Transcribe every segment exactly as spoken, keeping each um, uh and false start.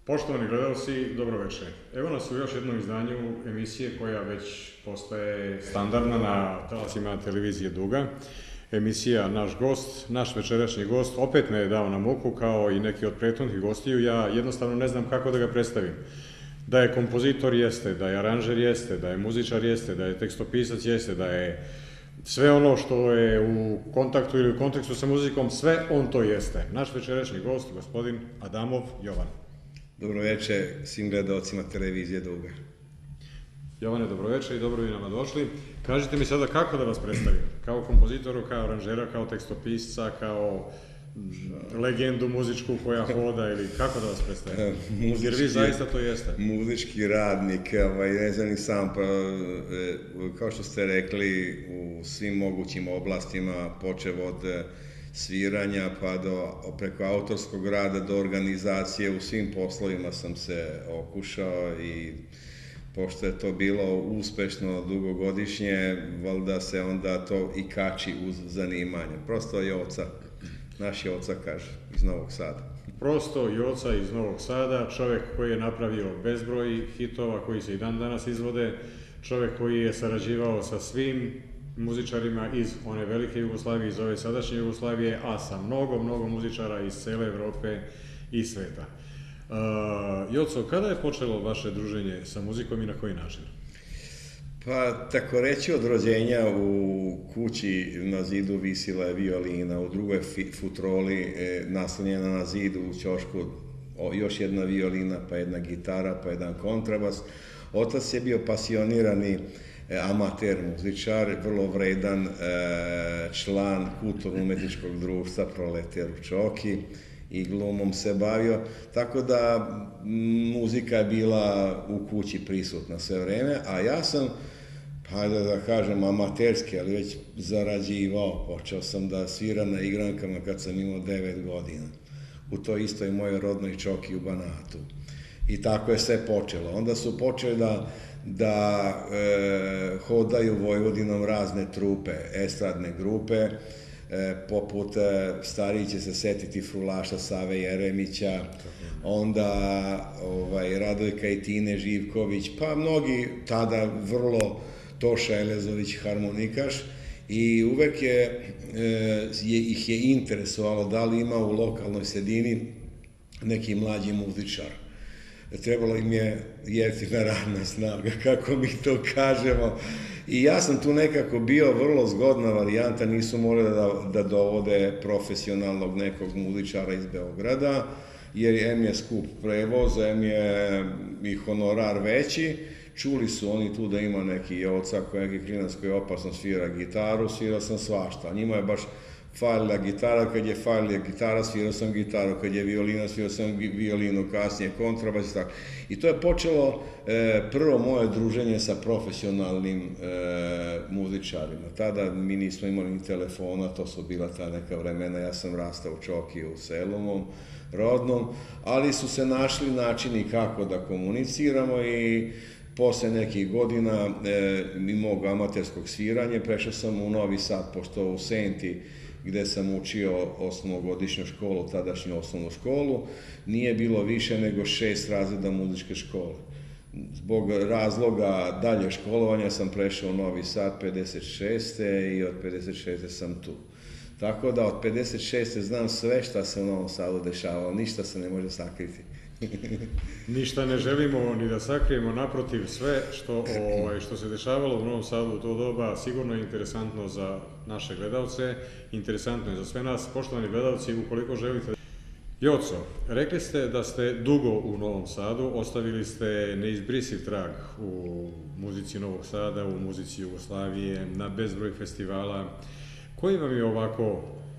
Poštovani gledalci, dobro večer. Evo nas u još jednom izdanju emisije koja već postaje standardna na talasima televizije Duga. Emisija Naš gost, naš večerašnji gost, opet me je dao na muku kao i neki od prethodnih gostiju. Ja jednostavno ne znam kako da ga predstavim. Da je kompozitor jeste, da je aranžer jeste, da je muzičar jeste, da je tekstopisac jeste, da je sve ono što je u kontaktu ili u kontekstu sa muzikom, sve on to jeste. Naš večerašnji gost, gospodin Adamov Jovan. Dobro večer svim gledalcima televizije Duga. Jovane, dobro večer i dobro vi nama došli. Kažite mi sada kako da vas predstavim? Kao kompozitoru, kao aranžera, kao tekstopisca, kao legendu muzičku koja hoda ili kako da vas predstavim? Muzički, jer vi zaista to jeste. Muzički radnik, ovaj, ne znam ni sam, pa, kao što ste rekli, u svim mogućim oblastima, počev od sviranja pa do, preko autorskog rada do organizacije, u svim poslovima sam se okušao i pošto je to bilo uspešno dugogodišnje, valjda se onda to i kači uz zanimanje. Prosto Joca, naš Joca kaže, iz Novog Sada. Prosto Joca iz Novog Sada, čovjek koji je napravio bezbroj hitova koji se i dan danas izvode, čovjek koji je sarađivao sa svim muzičarima iz one velike Jugoslavije, iz ove sadašnje Jugoslavije, a sa mnogo, mnogo muzičara iz cele Evrope i sveta. Uh, Joco, kada je počelo vaše druženje sa muzikom i na koji način? Pa, tako reći, od rođenja u kući na zidu visila je violina, u drugoj futroli e, naslonjena na zidu u ćošku o, još jedna violina, pa jedna gitara, pa jedan kontrabas. Otac je bio pasionirani amater muzičar, vrlo vredan e, član kulturno-umetničkog društva Proleter u Čoki i glumom se bavio, tako da muzika je bila u kući prisutna sve vreme, a ja sam, pa da, da kažem, amaterski, ali već zarađivao. Počeo sam da sviram na igrankama kad sam imao devet godina, u toj istoj mojoj rodnoj Čoki u Banatu. I tako je sve počelo. Onda su počeli da da e, hodaju Vojvodinom razne trupe, estradne grupe, e, poput e, stariji će se setiti frulaša Save Jeremića, onda ovaj, Radojka i Tine Živković, pa mnogi tada vrlo Toša Elezović harmonikaš, i uvek je, e, je, ih je interesovalo da li ima u lokalnoj sredini neki mlađi muzičar. Trebalo im je jeftina radna snaga, kako mi to kažemo. I ja sam tu nekako bio vrlo zgodna varijanta, nisu morali da, da dovode profesionalnog nekog muzičara iz Beograda, jer em je skup prevoz, em je i honorar veći. Čuli su oni tu da ima neki Joca, neki klinac koji opasno svira gitaru, svirao sam svašta. Njima je baš falila gitara, kad je falila gitara, svirao sam gitaru, kad je violina, svirao sam violinu, kasnije kontrabas i tako. I to je počelo e, prvo moje druženje sa profesionalnim e, muzičarima. Tada mi nismo imali ni telefona, to su bila ta neka vremena, ja sam rastao u Čoki u selu mom rodnom, ali su se našli načini kako da komuniciramo i posle nekih godina e, i mog amaterskog sviranja prešao sam u Novi Sad, pošto u Senti, gde sam učio osmogodišnju školu, tadašnju osnovnu školu, nije bilo više nego šest razreda muzičke škole. Zbog razloga dalje školovanja sam prešao u Novi Sad pedeset šeste i od pedeset šeste sam tu. Tako da od pedeset šeste znam sve šta se u Novom Sadu dešavalo, ništa se ne može sakriti. Ništa ne želimo ni da sakrijemo, naprotiv, sve što, ovaj, što se dešavalo u Novom Sadu u to doba sigurno je interesantno za naše gledalce, interesantno je za sve nas. Poštovani gledalci, ukoliko želite... Joco, rekli ste da ste dugo u Novom Sadu, ostavili ste neizbrisiv trag u muzici Novog Sada, u muzici Jugoslavije, na bezbroj festivala. Koji vam je ovako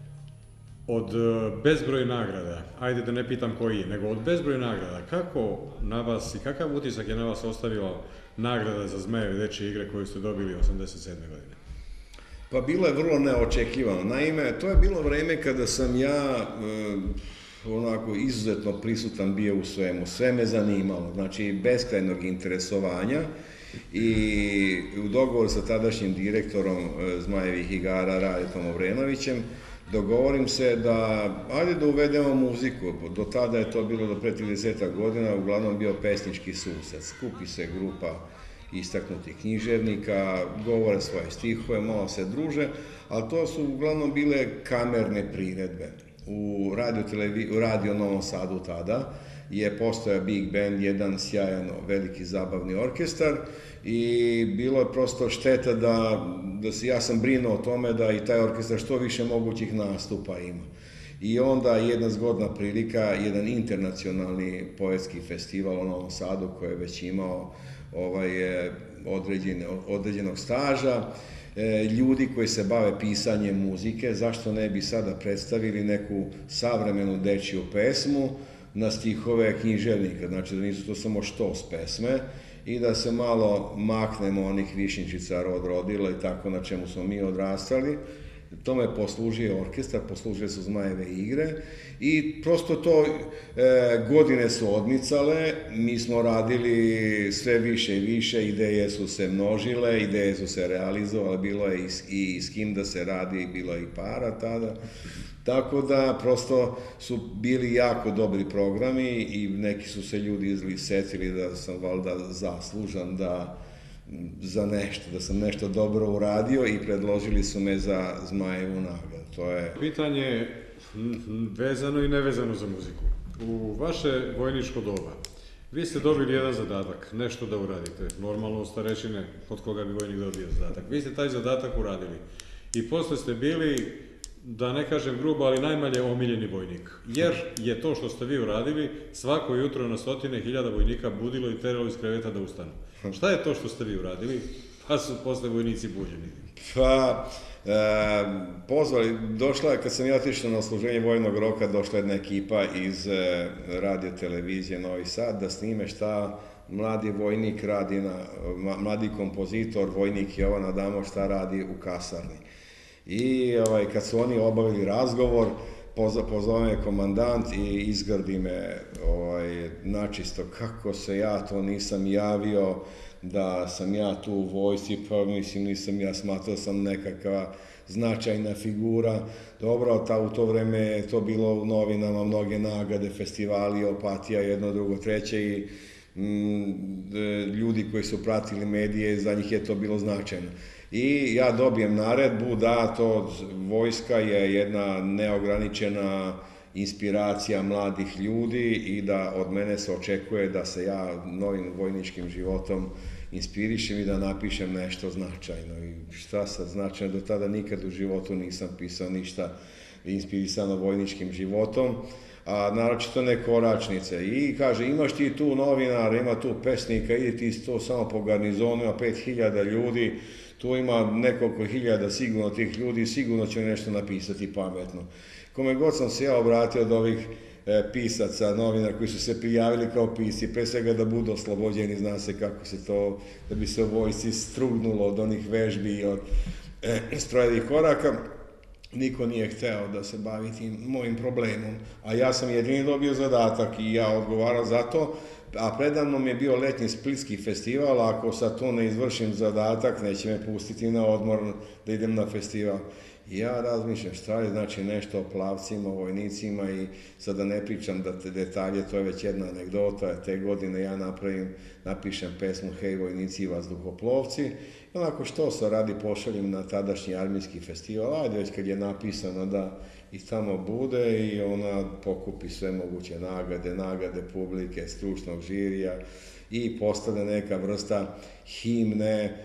od bezbroj nagrada, ajde da ne pitam koji, nego od bezbroj nagrada, kako na vas i kakav utisak je na vas ostavila nagrada za Zmajeve dečje igre koju ste dobili osamdeset sedme godine? Pa bilo je vrlo neočekivano. Naime, to je bilo vreme kada sam ja e, onako izuzetno prisutan bio u svemu. Sve me zanimalo, znači beskrajnog interesovanja, i u dogovoru sa tadašnjim direktorom e, Zmajevih igara Radetom Obrenovićem dogovorim se da, ajde da uvedemo muziku. Do tada je to bilo do pre trideset godina, uglavnom bio pesnički susret. Skupi se grupa istaknutih književnika, govore svoje stihove, malo se druže, ali to su uglavnom bile kamerne priredbe. U radio, televi... u radio Novom Sadu tada je postojao Big Band, jedan sjajan veliki zabavni orkestar i bilo je prosto šteta da, da se, ja sam brinuo o tome da i taj orkestar što više mogućih nastupa ima. I onda jedna zgodna prilika, jedan internacionalni poetski festival u Novom Sadu koji je već imao ovaj, određene, određenog staža, ljudi koji se bave pisanjem muzike, zašto ne bi sada predstavili neku savremenu dečiju pesmu na stihove književnika, znači da nisu to samo štos pesme i da se malo maknemo onih višnjičica rod rodila i tako na čemu smo mi odrastali. Tome poslužio orkestar, poslužile su Zmajeve igre i prosto to e, godine su odmicale, mi smo radili sve više i više, ideje su se množile, ideje su se realizovale, bilo je i, i s kim da se radi, bilo je i para tada. Tako da prosto su bili jako dobri programi i neki su se ljudi izsetili da sam valjda zaslužan da za nešto, da sam nešto dobro uradio i predložili su me za Zmajevu nagradu. To je pitanje vezano i nevezano za muziku. U vaše vojničko doba vi ste dobili jedan zadatak, nešto da uradite, normalno u starešine, od koga bi vojnik dobio zadatak. Vi ste taj zadatak uradili i posle ste bili, da ne kažem grubo, ali najmanje omiljeni vojnik. Jer je to što ste vi uradili, svako jutro na stotine hiljada vojnika budilo i teralo iz kreveta da ustanu. Šta je to što ste vi uradili, pa su posle vojnici buđeni? Pa, e, pozvali, došla je, kad sam ja otišao na odsluženje vojnog roka, došla jedna ekipa iz e, radio televizije Novi Sad da snime šta mladi vojnik radi, na, mladi kompozitor, vojnik Jovan Adamov, šta radi u kasarni. I ovaj, kad su oni obavili razgovor, pozove me komandant i izgrdi me ovaj, načisto kako se ja to nisam javio, da sam ja tu u vojsci, pa mislim nisam ja smatrao sam nekakva značajna figura. Dobro, ta, u to vreme je to bilo u novinama, mnoge nagrade, festivali, Opatija, jedno, drugo, treće i mm, ljudi koji su pratili medije, za njih je to bilo značajno. I ja dobijem naredbu da to vojska je jedna neograničena inspiracija mladih ljudi i da od mene se očekuje da se ja novim vojničkim životom inspirišem i da napišem nešto značajno. I šta sad značajno, do tada nikad u životu nisam pisao ništa inspirisano vojničkim životom, a naročito ne koračnice. I kaže, imaš ti tu novinara, ima tu pesnika, idi ti to samo po garnizonu, ima pet hiljada ljudi, tu ima nekoliko hiljada sigurno tih ljudi, sigurno će nešto napisati pametno. Kome god sam se ja obratio od ovih e, pisaca, novinara koji su se prijavili kao pisci, pre svega da budu oslobođeni, zna se kako se to, da bi se u vojsci strugnulo od onih vežbi i od e, strojevih koraka, niko nije hteo da se bavi tim mojim problemom, a ja sam jedini dobio zadatak i ja odgovarao za to, a predavnom je bio letnji Splitski festival, a ako sad to ne izvršim zadatak, neće me pustiti na odmor da idem na festival. I ja razmišljam šta je, znači nešto o plavcima, o vojnicima i sad da ne pričam da te detalje, to je već jedna anegdota, te godine ja napravim, napišem pesmu Hej vojnici i vazduhoplovci, i onako što se radi pošaljem na tadašnji armijski festival, ajde već kad je napisano da i tamo bude i ona pokupi sve moguće nagrade, nagrade publike, stručnog žirija i postane neka vrsta himne,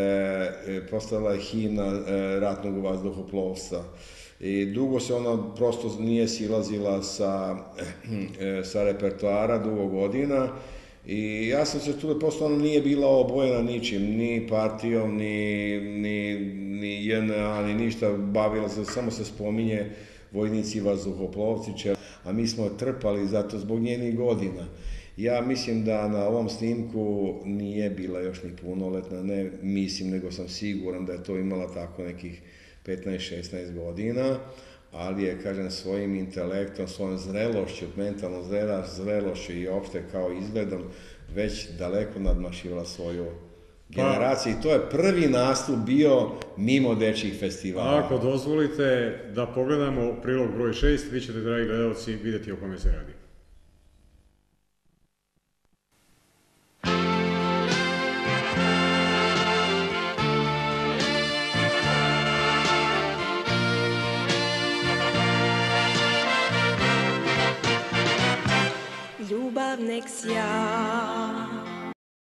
e, postala je himna e, ratnog vazduhoplovstva. I dugo se ona prosto nije silazila sa, e, sa repertoara dugo godina i ja sam se tu, prosto ona nije bila obojena ničim, ni partijom, ni, ni, ni J N A, ni ništa, bavila se, samo se spominje vojnici vazduhoplovci, a mi smo trpali zato zbog njenih godina. Ja mislim da na ovom snimku nije bila još ni punoletna, ne mislim, nego sam siguran da je to imala tako nekih petnaest šesnaest godina, ali je, kažem, svojim intelektom, svojom zrelošću, mentalnom zrelošću i opšte kao izgledom već daleko nadmašivala svoju generacije i to je prvi nastup bio mimo dečjih festivala. Ako dozvolite da pogledamo prilog broj šest, vi ćete, dragi gledalci, vidjeti o kome se radi. Ljubav nek sja